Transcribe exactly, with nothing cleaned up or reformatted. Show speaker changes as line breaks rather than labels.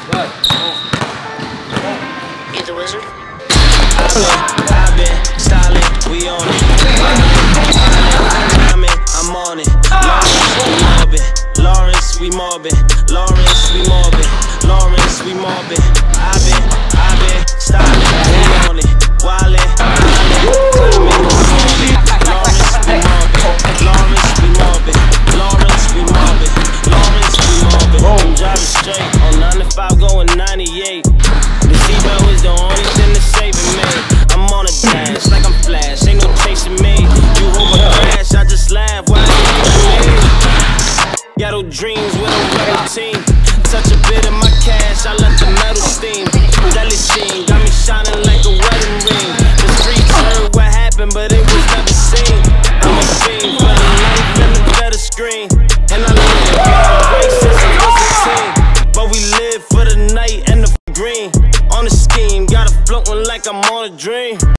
You the wizard?
I've been, I've been styling, we on it. I'm in, I'm on it. Lawrence, we mobbing. Lawrence, we mobbing. Lawrence, we mobbing. Lawrence, we mobbing. I've been, I've been styling, we on it. Wildin', climbing, on it. Lawrence, we mobbing. Lawrence, we mobbing. Lawrence, we mobbing. Lawrence, we mobbing. I'm driving straight on ninety-five, going ninety-eight. The seatbelt was the only thing that's saving me. I'm on a dash like I'm Flash, ain't no chasing me. You hold my crash, I just laugh. Why you ghetto dreams with a rebel team. Touch a bit of my cash, I let the metal steam. Deli scene got me shining like a wedding ring. The streets heard what happened, but it was never seen. I'm a fiend for the life and the better screen. And I live the game since I was a teen. But we live for the night and the green. On the scheme, got it floating like I'm on a dream.